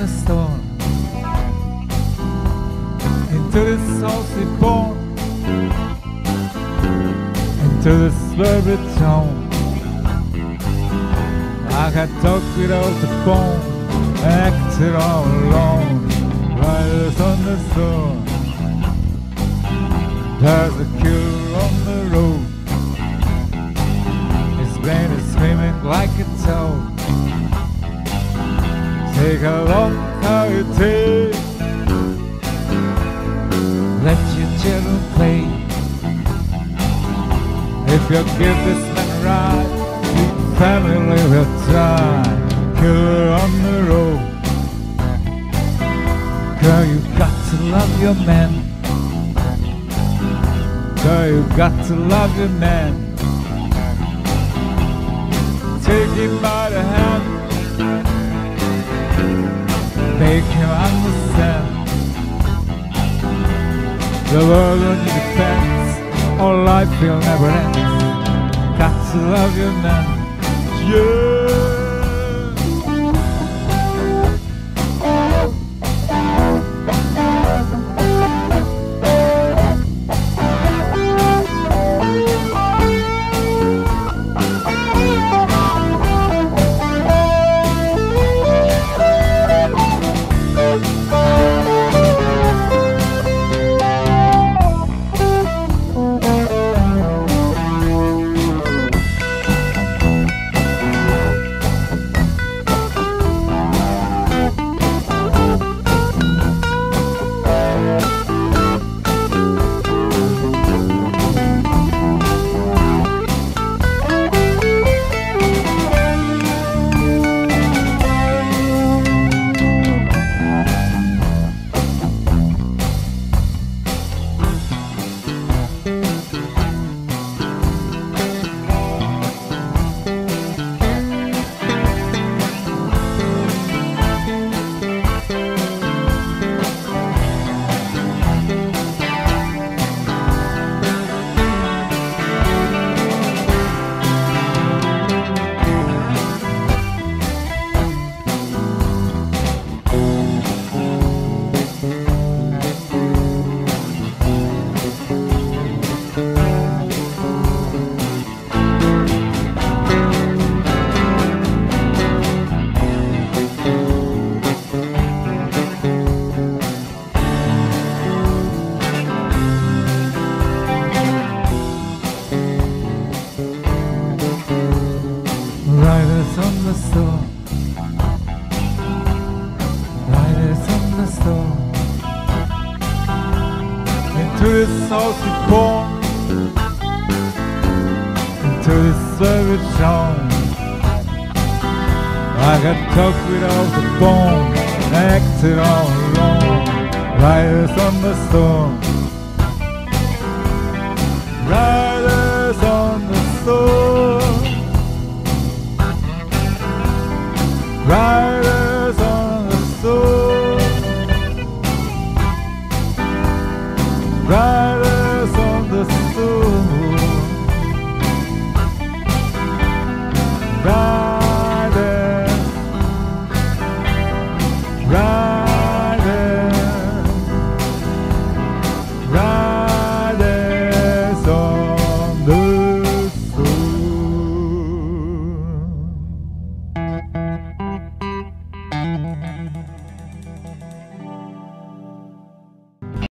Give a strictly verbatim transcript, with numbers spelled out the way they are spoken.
the storm. Into this house we born, into this velvet tone. I got talked without the phone, acted all alone. Riders on the storm. There's a killer on the road. His brain is screaming like a toad. Take a long how it takes. Let your children play. If you give this man a ride, your family will die. Killer on the road. Girl, you got to love your man. Girl, you got to love your man. Take him by the hand, make him understand. The world on your defense, all life will never end. Got to love your man, yeah. Riders on the storm, riders on the storm. Into this house we born, into this velvet zone. I got talked without the bone, acted all alone. Riders on the storm. Riders